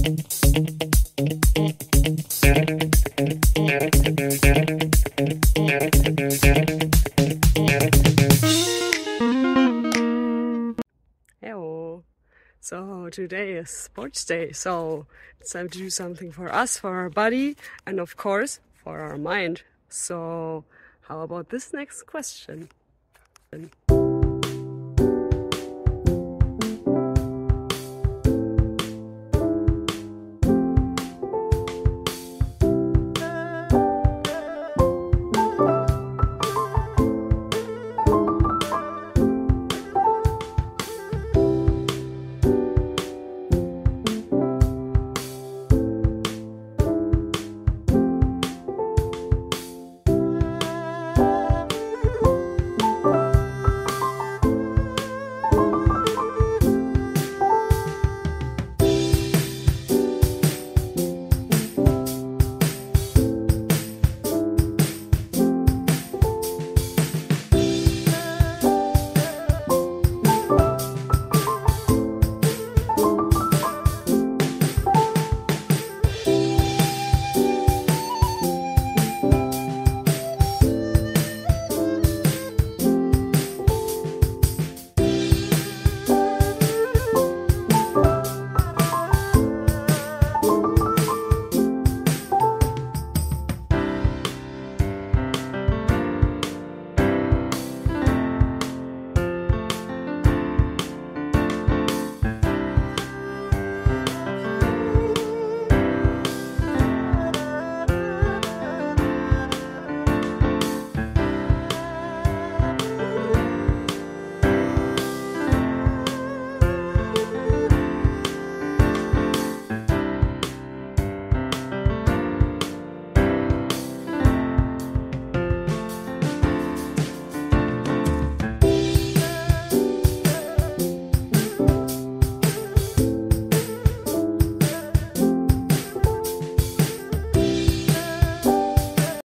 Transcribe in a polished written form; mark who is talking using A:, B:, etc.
A: Hello. So today is sports day, so it's time to do something for us, for our body, and of course for our mind. So how about this next question?